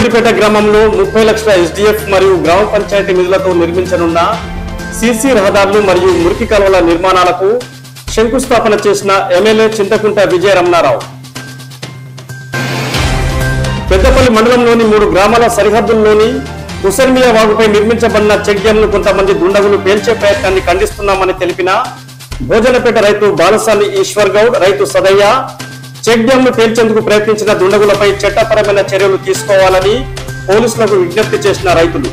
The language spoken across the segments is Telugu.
బోయినపేట గ్రామంలో 30 లక్షల ఎస్డిఎఫ్ మరియు గ్రామ పంచాయతీ నిధులతో నిర్మించనున్న సిసి రహదారులు మరియు మురికి కాలువల నిర్మాణాలకు శంకుస్థాపన చేసిన ఎమ్మెల్యే చింతకుంట విజయ రమణారావు. పెద్దపల్లి మండలంలోని 3 గ్రామాల సరిహద్దుల్లోని హుసర్మియా వాగుపై నిర్మించబడిన చెక్ డ్యాంను కొంతమంది దుండగులు పేల్చే ప్రయత్నాన్ని ఖండిస్తున్నామని తెలిపిన భోజనపేట రైతు బాలసాని ఈశ్వర్ గౌడ్, రైతు సదయ్య చెక్ డ్యాంను పేల్చేందుకు ప్రయత్నించిన దుండగులపై చట్టపరమైన చర్యలు తీసుకోవాలని పోలీసులకు విజ్ఞప్తి చేసిన రైతులు.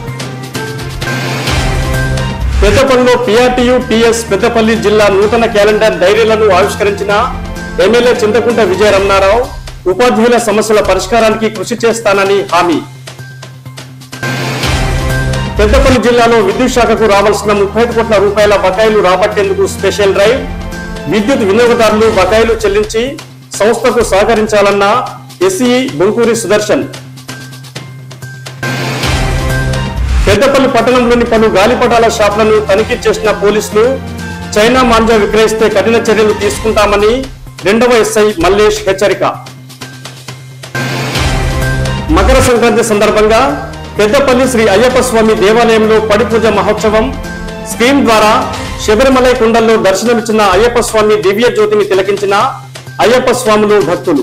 పెద్దపల్లిలో పిఆర్టీయు టీఎస్ పెద్దపల్లి జిల్లా నూతన క్యాలెండర్ డైరీలను ఆవిష్కరించిన ఎమ్మెల్యే చింతకుంట విజయ రమణారావు ఉపాధ్యాయుల సమస్యల పరిష్కారానికి కృషి చేస్తానని హామీ. పెద్దపల్లి జిల్లాలో విద్యుత్ శాఖకు రావాల్సిన 35 కోట్ల రూపాయల బకాయిలు రాబట్టేందుకు స్పెషల్ డ్రైవ్. విద్యుత్ వినియోగదారులు బకాయిలు చెల్లించి సంస్థకు సహకరించాలన్న ఎస్ఈ బొంకూరి సుదర్శన్. పెద్దపల్లి పట్టణంలోని పలు గాలిపటాల షాపులను తనిఖీ చేసిన పోలీసులు చైనా మాంజా విక్రయిస్తే కఠిన చర్యలు తీసుకుంటామని 2వ ఎస్ఐ మల్లేష్ హెచ్చరిక. మకర సంక్రాంతి సందర్భంగా పెద్దపల్లి శ్రీ అయ్యప్ప స్వామి దేవాలయంలో పడి పూజ మహోత్సవం. స్క్రీన్ ద్వారా శబరిమలై కుండల్లో దర్శనమిచ్చిన అయ్యప్ప స్వామి దివ్య జ్యోతిని తిలకించిన అయ్యప్ప స్వాములు, భక్తులు.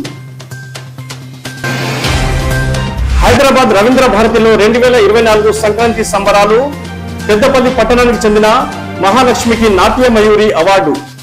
హైదరాబాద్ రవీంద్ర భారతిలో 2024 సంక్రాంతి సంబరాలు. పెద్దపల్లి పట్టణానికి చెందిన మహాలక్ష్మికి నాట్య మయూరి అవార్డు.